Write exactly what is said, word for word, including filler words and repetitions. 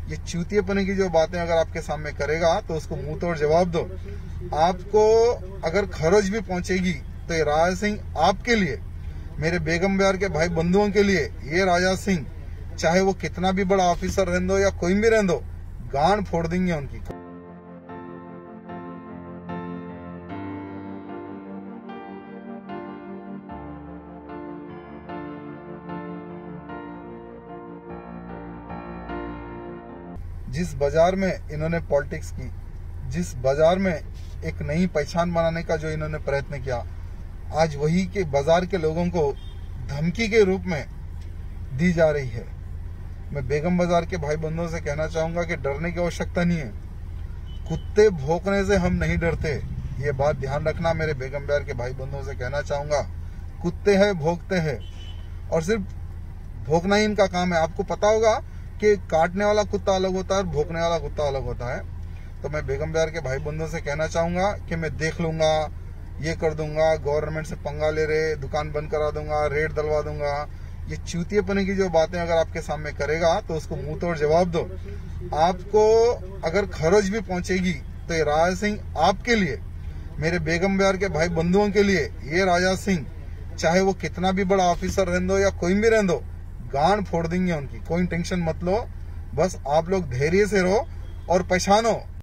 ये चूतियापने की जो बातें अगर आपके सामने करेगा तो उसको मुंह तोड़ जवाब दो। आपको अगर खरोच भी पहुंचेगी तो ये राजा सिंह आपके लिए, मेरे बेगम बयार के भाई बंधुओं के लिए, ये राजा सिंह चाहे वो कितना भी बड़ा ऑफिसर रहने दो या कोई भी रहने दो, गांड फोड़ देंगे उनकी। जिस बाजार में इन्होंने पॉलिटिक्स की, जिस बाजार में एक नई पहचान बनाने का जो इन्होंने प्रयत्न किया, आज वही के बाजार के लोगों को धमकी के रूप में दी जा रही है। मैं बेगम बाजार के भाई बंधुओं से कहना चाहूंगा कि डरने की आवश्यकता नहीं है। कुत्ते भौंकने से हम नहीं डरते, ये बात ध्यान रखना। मेरे बेगम बाजार के भाई बंधुओं से कहना चाहूंगा, कुत्ते हैं भौंकते हैं और सिर्फ भौंकना ही इनका काम है। आपको पता होगा कि काटने वाला कुत्ता अलग होता है और भौंकने वाला कुत्ता अलग होता है। तो मैं बेगम बयार के भाई बंधुओं से कहना चाहूंगा कि मैं देख लूंगा, ये कर दूंगा, गवर्नमेंट से पंगा ले रहे, दुकान बंद करा दूंगा, रेट डलवा दूंगा। ये चूतियापने की जो बातें अगर आपके सामने करेगा तो उसको मुंह तोड़ जवाब दो। आपको अगर खरोच भी पहुंचेगी तो ये राजा सिंह आपके लिए, मेरे बेगम बयार के भाई बंधुओं के लिए, ये राजा सिंह चाहे वो कितना भी बड़ा ऑफिसर रहने दो या कोई भी रहने दो, गांड फोड़ देंगे उनकी। कोई टेंशन मत लो, बस आप लोग धैर्य से रहो और पहचानो